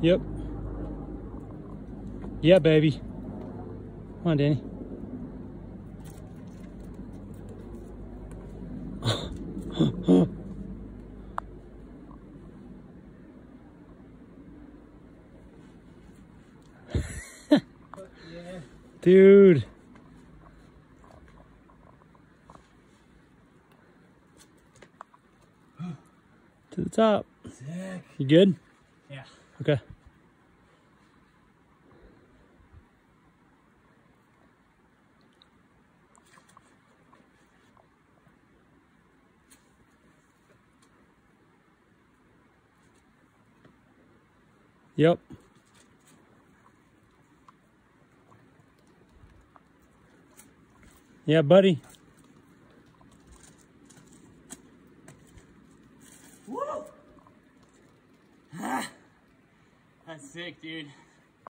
Yep. Yeah, baby. Come on, Danny. Yeah. Dude. To the top. Sick. You good? Yeah. Okay. Yep. Yeah, buddy. Woo! Ah, that's sick, dude.